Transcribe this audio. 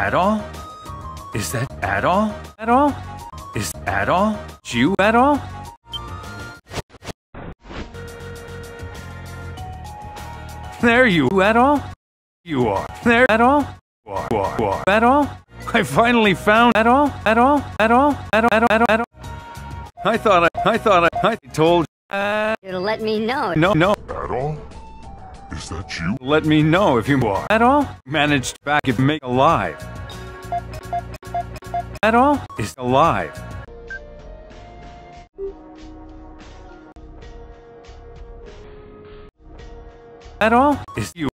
at all? Is that at all? At all? Is at all? You at all? There you at all? You are there at all? At all? I finally found at all? At all? At all? At all? At all? At all? I thought I told You'll let me know. No. At all? Is that you? Let me know if you are at all managed back if make alive. At all is alive. At all is you.